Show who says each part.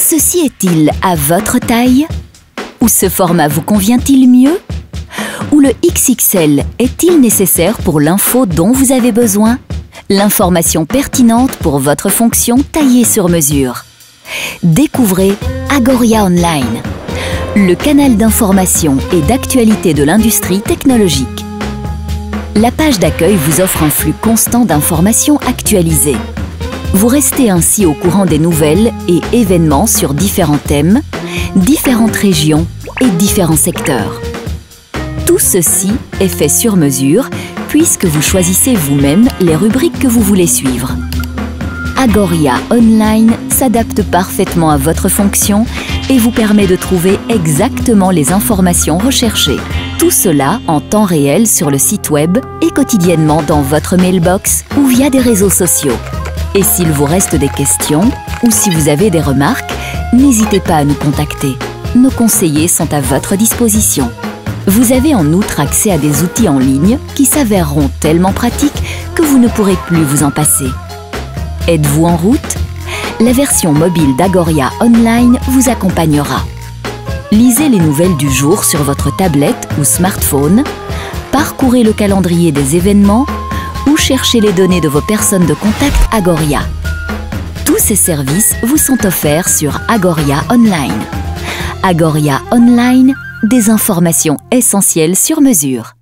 Speaker 1: ceci est-il à votre taille? Ou ce format vous convient-il mieux? Ou le XXL est-il nécessaire pour l'info dont vous avez besoin? L'information pertinente pour votre fonction taillée sur mesure. Découvrez Agoria Online, le canal d'information et d'actualité de l'industrie technologique. La page d'accueil vous offre un flux constant d'informations actualisées. Vous restez ainsi au courant des nouvelles et événements sur différents thèmes, différentes régions et différents secteurs. Tout ceci est fait sur mesure puisque vous choisissez vous-même les rubriques que vous voulez suivre. Agoria Online s'adapte parfaitement à votre fonction et vous permet de trouver exactement les informations recherchées. Tout cela en temps réel sur le site web et quotidiennement dans votre mailbox ou via des réseaux sociaux. Et s'il vous reste des questions ou si vous avez des remarques, n'hésitez pas à nous contacter. Nos conseillers sont à votre disposition. Vous avez en outre accès à des outils en ligne qui s'avéreront tellement pratiques que vous ne pourrez plus vous en passer. Êtes-vous en route? La version mobile d'Agoria Online vous accompagnera. Lisez les nouvelles du jour sur votre tablette ou smartphone, parcourez le calendrier des événements ou cherchez les données de vos personnes de contact Agoria. Tous ces services vous sont offerts sur Agoria Online. Agoria Online, des informations essentielles sur mesure.